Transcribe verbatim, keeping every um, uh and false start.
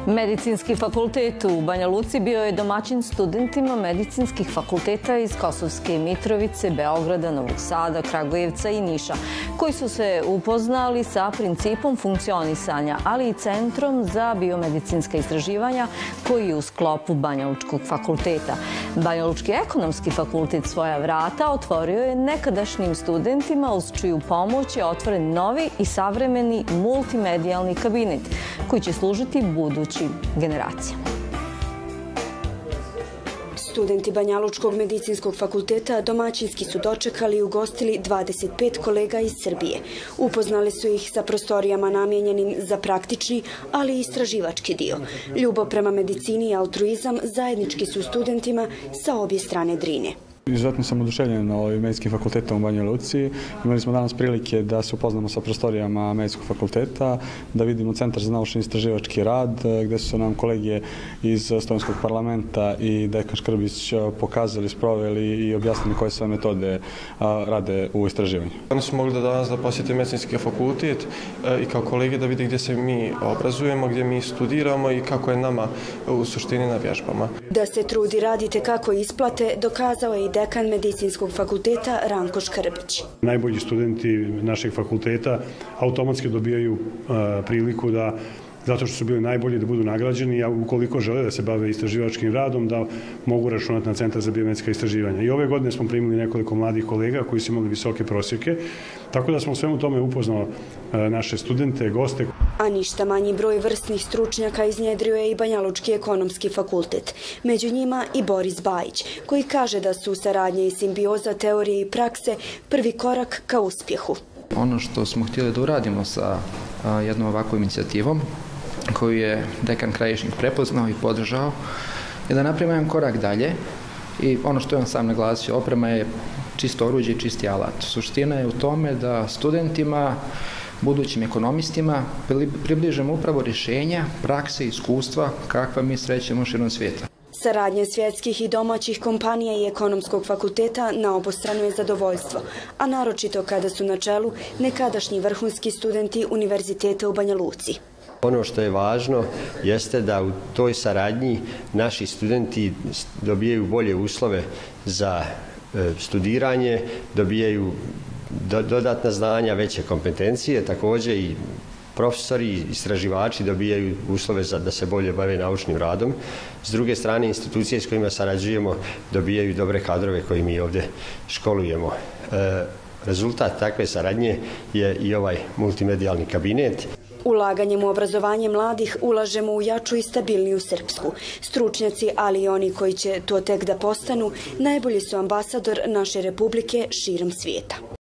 Medicinski fakultet u Banja Luci bio je domaćin studentima medicinskih fakulteta iz Kosovske Mitrovice, Beograda, Novog Sada, Kragujevca i Niša, koji su se upoznali sa principom funkcionisanja, ali i Centrom za biomedicinska istraživanja koji je u sklopu Banjalučkog fakulteta. Banjalučki ekonomski fakultet svoja vrata otvorio je nekadašnjim studentima, uz čiju pomoć je otvoren novi i savremeni multimedijalni kabinet koji će služiti budućim generacijama. Studenti Banjalučkog medicinskog fakulteta domaćinski su dočekali i ugostili dvadeset pet kolega iz Srbije. Upoznali su ih sa prostorijama namijenjenim za praktični, ali i istraživački dio. Ljubav prema medicini i altruizam zajednički su studentima sa obje strane Drine. Izuzetno sam oduševljen medicinskim fakultetom u Banja Luci. Imali smo danas prilike da se upoznamo sa prostorijama medicinskog fakulteta, da vidimo Centar za naučni istraživački rad, gde su nam kolege iz Slovenskog parlamenta i dekan Škrbić pokazali, sproveli i objasnili koje sve metode rade u istraživanju. Oni su mogli da danas da posjete medicinski fakultet i kao kolege da vide gdje se mi obrazujemo, gdje mi studiramo i kako je nama u suštini na vježbama. Da se trudi radite kako isplate, dokazao je i dekan medicinskog fakulteta Ranko Škrbić. Najbolji studenti našeg fakulteta automatski dobijaju priliku da, zato što su bili najbolji, da budu nagrađeni, a ukoliko žele da se bave istraživačkim radom, da mogu računati na Centar za biomedicinska istraživanja. I ove godine smo primili nekoliko mladih kolega koji su imali visoke prosjeke, tako da smo u svemu tome upoznali naše studente, goste. A ništa manji broj vrstnih stručnjaka iznjedrio je i Banjalučki ekonomski fakultet. Među njima i Boris Bajić, koji kaže da su saradnje i simbioza teorije i prakse prvi korak ka uspjehu. Ono što smo htjeli da uradimo sa jednom ovakvom inicijativom, koju je dekan Krajišnik prepoznao i podržao, je da napravimo jedan korak dalje i ono što je on sam naglasio, oprema je čisto oruđe i čisti alat. Suština je u tome da studentima, budućim ekonomistima približimo upravo rješenja, prakse i iskustva kakva mi srećemo širom svijeta. Saradnja svjetskih i domaćih kompanija i ekonomskog fakulteta na obostrano je zadovoljstvo, a naročito kada su na čelu nekadašnji vrhunski studenti Univerziteta u Banja Luci. Ono što je važno jeste da u toj saradnji naši studenti dobijaju bolje uslove za studiranje, dobijaju dodatna znanja, veće kompetencije, također i profesori i istraživači dobijaju uslove za da se bolje bave naučnim radom. S druge strane, institucije s kojima sarađujemo dobijaju dobre kadrove koji mi ovdje školujemo. E, rezultat takve saradnje je i ovaj multimedijalni kabinet. Ulaganjem u obrazovanje mladih ulažemo u jaču i stabilniju Srpsku. Stručnjaci, ali i oni koji će to tek da postanu, najbolji su ambasador naše republike širom svijeta.